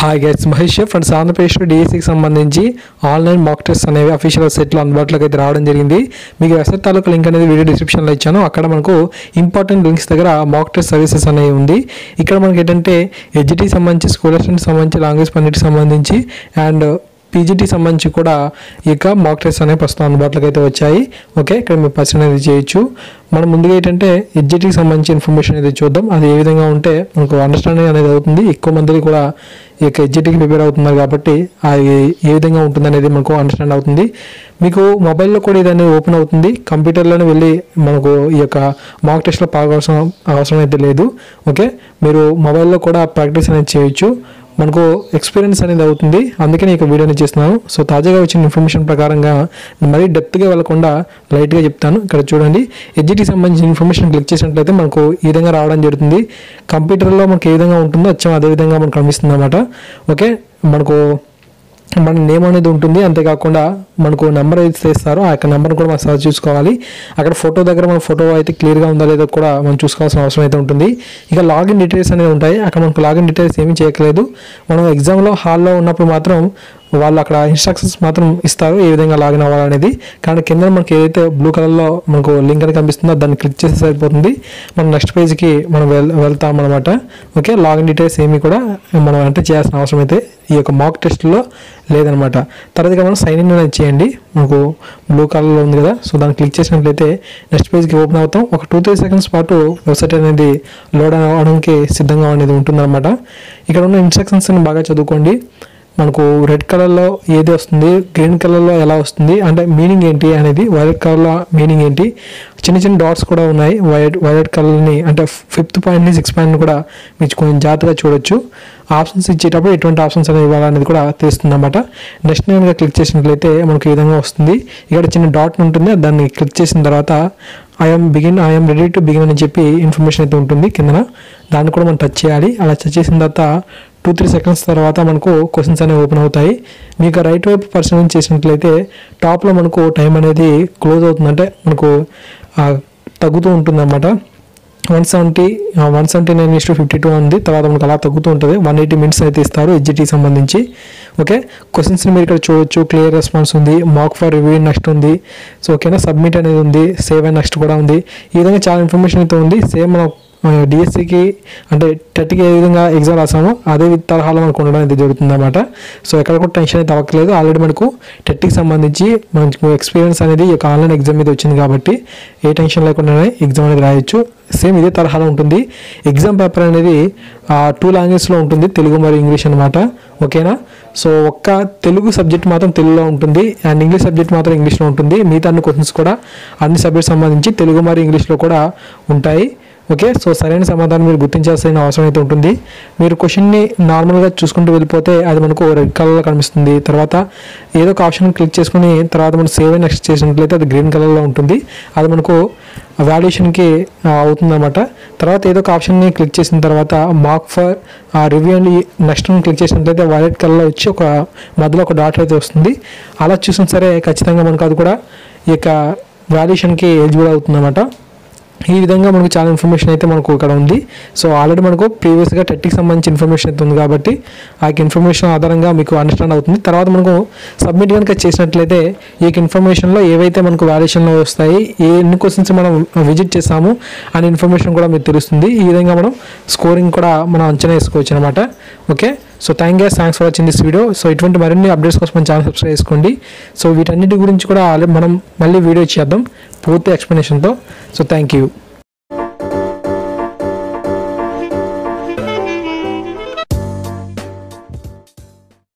Hi guys, Mahesh friends. ఆంధ్రప్రదేశ్లో డిఎస్సికి సంబంధించి ఆన్లైన్ మాక్ టెస్ట్ అనేవి అఫీషియల్ వెబ్సైట్లో అందుబాటులోకి అయితే రావడం జరిగింది. మీకు వెబ్సైట్ తాలూకు లింక్ అనేది వీడియో డిస్క్రిప్షన్లో ఇచ్చాను. అక్కడ మనకు ఇంపార్టెంట్ లింక్స్ దగ్గర మాక్ టెస్ట్ సర్వీసెస్ అనేవి ఉంది. ఇక్కడ మనకి ఏంటంటే ఎడ్జిటీకి సంబంధించి, స్కూల్ అసిస్టెంట్కి సంబంధించి, లాంగ్వేజ్ పండిట్కి సంబంధించి అండ్ పీజీటీ సంబంధించి కూడా ఇక మాక్ టెస్ట్ అనేవి ప్రస్తుతం అందుబాటులోకి అయితే వచ్చాయి. ఓకే, ఇక్కడ మీరు పర్సన్ అనేది చేయొచ్చు. మనం ముందుగా ఏంటంటే ఎడ్జిటీకి సంబంధించి ఇన్ఫర్మేషన్ అనేది చూద్దాం. అది ఏ విధంగా ఉంటే మనకు అండర్స్టాండింగ్ అనేది అవుతుంది. ఎక్కువ మంది కూడా ఈ యొక్క ఎడ్జిటీకి ప్రిపేర్ అవుతున్నారు కాబట్టి అది ఏ విధంగా ఉంటుంది అనేది మనకు అండర్స్టాండ్ అవుతుంది. మీకు మొబైల్లో కూడా ఇది అనేది ఓపెన్ అవుతుంది. కంప్యూటర్లోనే వెళ్ళి మనకు ఈ యొక్క మాక్ టెస్ట్లో పాల్గొనవలసిన అవసరం అయితే లేదు. ఓకే, మీరు మొబైల్లో కూడా ప్రాక్టీస్ అనేది చేయొచ్చు. మనకు ఎక్స్పీరియన్స్ అనేది అవుతుంది. అందుకే నేను ఈ వీడియోని చేస్తున్నాను. సో తాజాగా వచ్చిన ఇన్ఫర్మేషన్ ప్రకారంగా మరీ డెప్త్గా వెళ్ళకుండా లైట్గా చెప్తాను. ఇక్కడ చూడండి, ఎడ్జిటీకి సంబంధించిన ఇన్ఫర్మేషన్ క్లిక్ చేసినట్లయితే మనకు ఈ విధంగా రావడం జరుగుతుంది. కంప్యూటర్లో మనకు ఏ విధంగా ఉంటుందో అచ్చం అదే విధంగా మనకు కనిపిస్తుంది అన్నమాట. ఓకే, మనకు మన నేమ్ అనేది ఉంటుంది. అంతేకాకుండా మనకు నెంబర్ అయితే ఇస్తారో ఆ యొక్క నెంబర్ని కూడా మనం సర్చ్ చూసుకోవాలి. అక్కడ ఫోటో దగ్గర మన ఫోటో అయితే క్లియర్గా ఉందా లేదో కూడా మనం చూసుకోవాల్సిన అవసరం అయితే ఉంటుంది. ఇక లాగిన్ డీటెయిల్స్ అనేవి ఉంటాయి. అక్కడ మనకు లాగిన్ డీటెయిల్స్ ఏమీ చేయట్లేదు. మనం ఎగ్జామ్లో హాల్లో ఉన్నప్పుడు మాత్రం వాళ్ళు అక్కడ ఇన్స్ట్రక్షన్స్ మాత్రం ఇస్తారు ఏ విధంగా లాగిన్ అవ్వాలనేది. కానీ కింద మనకి ఏదైతే బ్లూ కలర్లో మనకు లింక్ అని కనిపిస్తుందో దాన్ని క్లిక్ చేస్తే సరిపోతుంది. మనం నెక్స్ట్ పేజ్కి మనం వెళ్తాం అనమాట. ఓకే, లాగిన్ డీటెయిల్స్ ఏమీ కూడా మనం ఎంటర్ చేయాల్సిన అవసరం అయితే ఈ యొక్క మాక్ టెస్ట్లో లేదనమాట. తర్వాతగా మనం సైన్ ఇన్ అనేది చేయండి. మనకు బ్లూ కలర్లో ఉంది కదా, సో దాన్ని క్లిక్ చేసినట్లయితే నెక్స్ట్ పేజ్కి ఓపెన్ అవుతాం. ఒక 2-3 సెకండ్స్ పాటు వెబ్సైట్ అనేది లోడ్ అవ్వడానికి సిద్ధంగా అనేది ఉంటుందన్నమాట. ఇక్కడ ఉన్న ఇన్స్ట్రక్షన్స్ని బాగా చదువుకోండి. మనకు రెడ్ కలర్లో ఏది వస్తుంది, గ్రీన్ కలర్లో ఎలా వస్తుంది, అంటే మీనింగ్ ఏంటి అనేది, వైలెట్ కలర్లో మీనింగ్ ఏంటి, చిన్న చిన్న డాట్స్ కూడా ఉన్నాయి. వైలెట్ కలర్ని అంటే 5th పాయింట్ని 6th పాయింట్ని కూడా మీరు కొంచెం జాగ్రత్తగా చూడొచ్చు. ఆప్షన్స్ ఇచ్చేటప్పుడు ఎటువంటి ఆప్షన్స్ అనేవి ఇవ్వాలనేది కూడా తెలుస్తుంది అన్నమాట. నెక్స్ట్ నేను క్లిక్ చేసినట్లయితే మనకు ఈ విధంగా వస్తుంది. ఇక్కడ చిన్న డాట్ ఉంటుంది. దాన్ని క్లిక్ చేసిన తర్వాత ఐఎమ్ రెడీ టు బిగిన్ అని చెప్పి ఇన్ఫర్మేషన్ అయితే ఉంటుంది కిందన. దాన్ని కూడా మనం టచ్ చేయాలి. అలా టచ్ చేసిన తర్వాత 2-3 సెకండ్స్ తర్వాత మనకు క్వశ్చన్స్ అనేవి ఓపెన్ అవుతాయి. మీకు రైట్ వైపు పర్సన్ చేసినట్లయితే టాప్లో మనకు టైం అనేది క్లోజ్ అవుతుంది, అంటే మనకు తగ్గుతూ ఉంటుంది అన్నమాట. 179:52 ఉంది. తర్వాత మనకు అలా తగ్గుతూ ఉంటుంది. 180 మినిట్స్ అయితే ఇస్తారు ఎడ్జిటీకి సంబంధించి. ఓకే, క్వశ్చన్స్ని మీరు ఇక్కడ చూడొచ్చు. క్లియర్ రెస్పాన్స్ ఉంది, మాక్ ఫర్ రివ్యూ నెక్స్ట్ ఉంది. సో ఓకేనా, సబ్మిట్ అనేది ఉంది, సేవ్ అండ్ నెక్స్ట్ కూడా ఉంది. ఈ విధంగా చాలా ఇన్ఫర్మేషన్ అయితే ఉంది. సేమ్ మనం డిఎస్సికి అంటే టెట్కి ఏ విధంగా ఎగ్జామ్ రాసామో అదే తరహాలో మనకు ఉండడం అయితే జరుగుతుంది అన్నమాట. సో ఎక్కడ కూడా టెన్షన్ అయితే అవ్వట్లేదు. ఆల్రెడీ మనకు టెట్కి సంబంధించి మనకు ఎక్స్పీరియన్స్ అనేది ఈ యొక్క ఆన్లైన్ ఎగ్జామ్ మీద వచ్చింది కాబట్టి ఏ టెన్షన్ లేకుండానే ఎగ్జామ్ అనేది రాయొచ్చు. సేమ్ ఇదే తరహాలో ఉంటుంది. ఎగ్జామ్ పేపర్ అనేది 2 లాంగ్వేజ్లో ఉంటుంది, తెలుగు మరియు ఇంగ్లీష్ అనమాట. ఓకేనా, సో ఒక్క తెలుగు సబ్జెక్ట్ మాత్రం తెలుగులో ఉంటుంది అండ్ ఇంగ్లీష్ సబ్జెక్ట్ మాత్రం ఇంగ్లీష్లో ఉంటుంది. మిగతా అన్ని క్వశ్చన్స్ కూడా అన్ని సబ్జెక్ట్ సంబంధించి తెలుగు మరియు ఇంగ్లీష్లో కూడా ఉంటాయి. ఓకే, సో సరైన సమాధానం మీరు గుర్తించాల్సిన అవసరం అయితే ఉంటుంది. మీరు క్వశ్చన్ని నార్మల్గా చూసుకుంటూ వెళ్ళిపోతే అది మనకు రెడ్ కలర్లో కనిపిస్తుంది. తర్వాత ఏదో ఒక ఆప్షన్ క్లిక్ చేసుకుని తర్వాత మనం సేవ్ అండ్ నెక్స్ట్ చేసినట్లయితే అది గ్రీన్ కలర్లో ఉంటుంది. అది మనకు వాల్యుయేషన్కి అవుతుందన్నమాట. తర్వాత ఏదో ఒక ఆప్షన్ని క్లిక్ చేసిన తర్వాత mark for review and next click చేసినట్లయితే వైలెట్ కలర్లో వచ్చి ఒక మధ్యలో ఒక డాట్ అయితే వస్తుంది. అలా చూసినా సరే ఖచ్చితంగా మనకు అది కూడా ఈ యొక్క వాల్యుయేషన్కి ఎలిజిబుల్ అవుతుందన్నమాట. ఈ విధంగా మనకు చాలా ఇన్ఫర్మేషన్ అయితే మనకు ఇక్కడ ఉంది. సో ఆల్రెడీ మనకు ప్రీవియస్గా టెట్కి సంబంధించి ఇన్ఫర్మేషన్ అయితే ఉంది కాబట్టి ఆ ఇన్ఫర్మేషన్ ఆధారంగా మీకు అండర్స్టాండ్ అవుతుంది. తర్వాత మనకు సబ్మిట్ కనుక చేసినట్లయితే ఈ ఇన్ఫర్మేషన్లో ఏవైతే మనకు వాల్యుయేషన్లో వస్తాయి, ఎన్ని క్వశ్చన్స్ మనం విజిట్ చేస్తాము అనే ఇన్ఫర్మేషన్ కూడా మీకు తెలుస్తుంది. ఈ విధంగా మనం స్కోరింగ్ కూడా మనం అంచనా వేసుకోవచ్చు అనమాట. Okay, so thanks for watching this video. So ఇటువంటి మరిన్ని అప్డేట్స్ కోసం మన ఛానల్ సబ్స్క్రైబ్ చేసుకోండి. సో వీటన్నిటి గురించి కూడా మనం మళ్ళీ వీడియో చేద్దాం పూర్తి ఎక్స్ప్లెనేషన్తో. So thank you.